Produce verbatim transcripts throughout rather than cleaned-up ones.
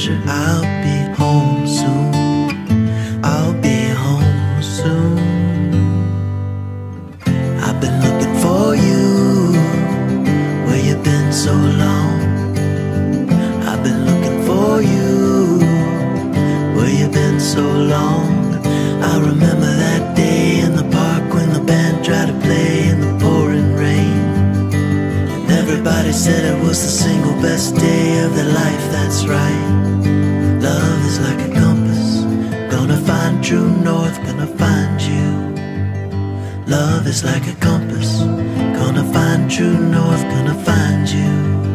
treasure. I'll be home soon. I'll be home soon. I've been looking for you. Where you been so long? I've been looking for you. Where you been so long? I remember that day in the park when the band tried to play in the pouring rain, and everybody said it was the single best day of their life. That's right. Love is like a compass, gonna find true north, gonna find you. Love is like a compass, gonna find true north, gonna find you.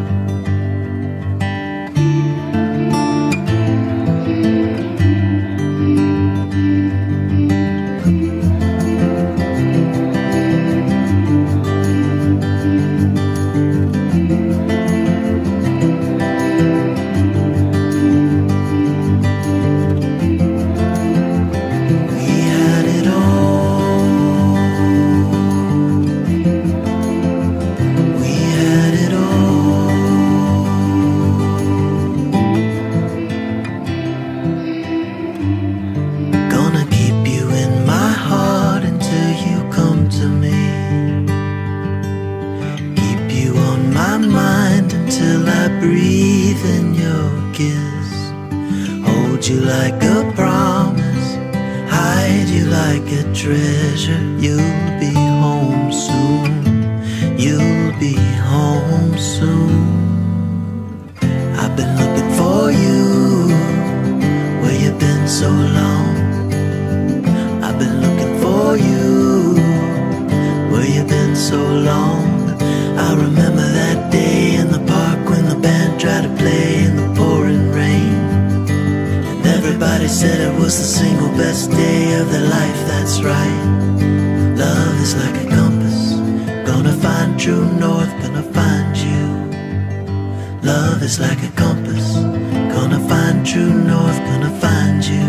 Breathe in your kiss, hold you like a promise, hide you like a treasure. You'll be home soon, you'll be home soon. I've been looking for you. Where you been so long? I've been looking for you. Where you been so long? I remember that day in the park when the band tried to play in the pouring rain, and everybody said it was the single best day of their life. That's right. Love is like a compass, gonna find true north, gonna find you. Love is like a compass, gonna find true north, gonna find you.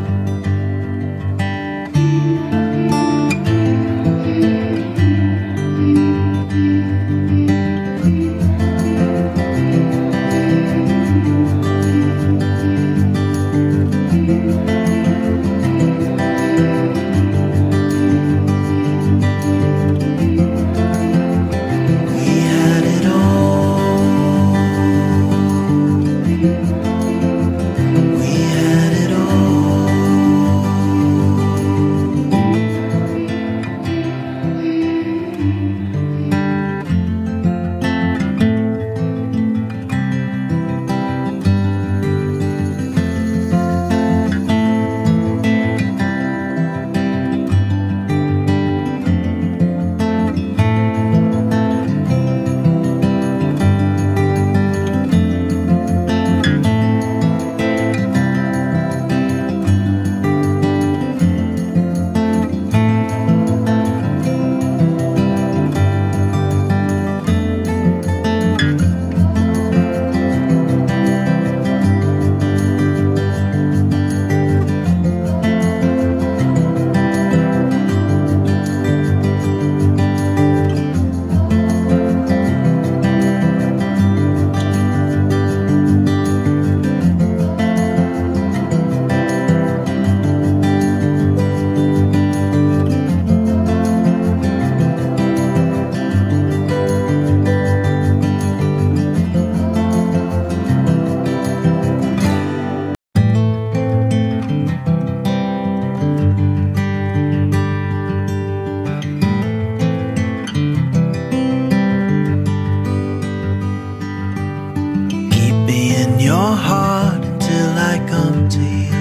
Your heart until I come to you.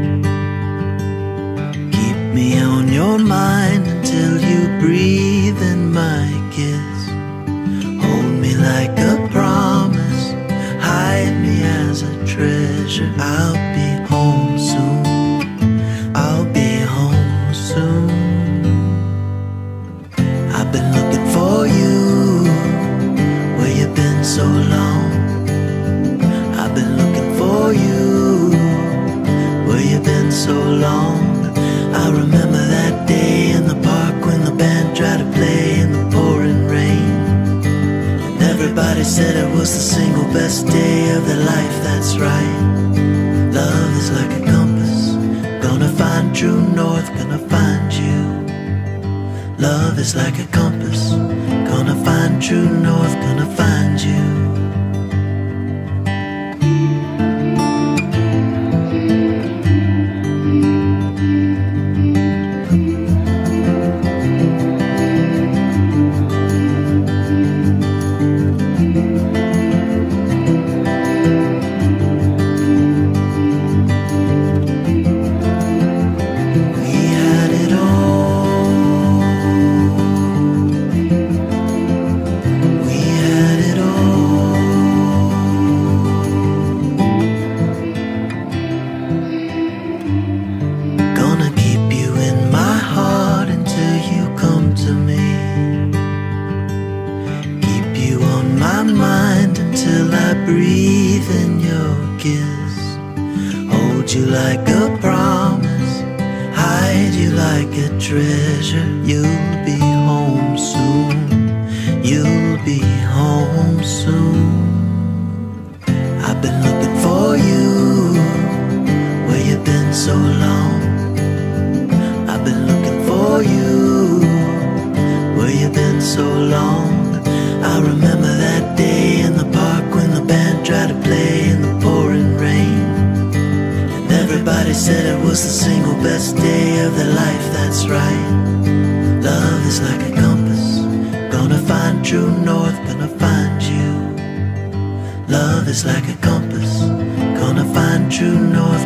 Keep me on your mind until you breathe in my kiss. Hold me like a promise, hide me as a treasure. I'll be home soon, I'll be home soon. I've been looking for you. Where you been so long? I've been looking for you. Where you been so long? I remember that day in the park when the band tried to play in the pouring rain, and everybody said it was the single best day of their life. That's right. Love is like a compass, gonna find true north, gonna find you. Love is like a compass, gonna find true north, gonna find you. Till I breathe in your kiss, hold you like a promise, hide you like a treasure. You'll be home soon, you'll be home soon. I've been looking for you, where you been so long. I've been looking for you, where you been so long. I remember that day in the park when the band tried to play in the pouring rain, and everybody said it was the single best day of their life. That's right. Love is like a compass, gonna find true north, gonna find you. Love is like a compass, gonna find true north.